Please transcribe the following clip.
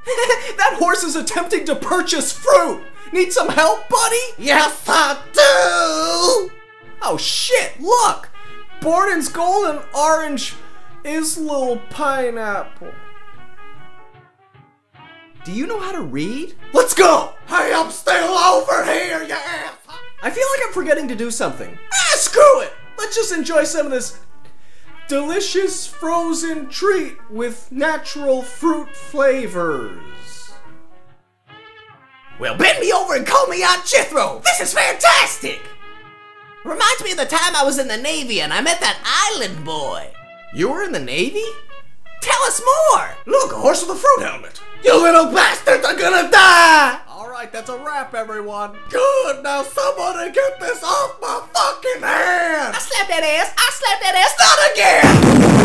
That horse is attempting to purchase fruit! Need some help, buddy? Yes, I do! Oh shit, look! Borden's golden orange is little pineapple. Do you know how to read? Let's go! Hey, I'm still over here, you ass! I feel like I'm forgetting to do something. Ah, screw it! Let's just enjoy some of this delicious frozen treat with natural fruit flavors. Well, bend me over and call me Aunt Jethro! This is fantastic! Reminds me of the time I was in the Navy and I met that island boy. You were in the Navy? Tell us more! Look, a horse with a fruit helmet. You little bastards are gonna die! Alright, that's a wrap, everyone. Good, now somebody get this off my fucking hand! I slapped that ass! I slapped that ass! Not again!